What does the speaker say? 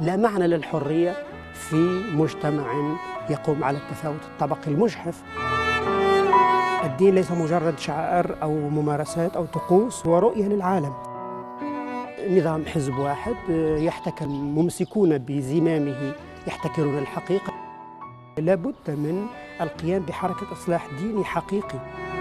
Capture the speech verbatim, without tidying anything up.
لا معنى للحرية في مجتمع يقوم على التفاوت الطبقي المجحف. الدين ليس مجرد شعائر أو ممارسات أو طقوس، هو رؤية للعالم. نظام حزب واحد يحتكر ممسكون بزمامه يحتكرون الحقيقة. لا بد من القيام بحركة إصلاح ديني حقيقي.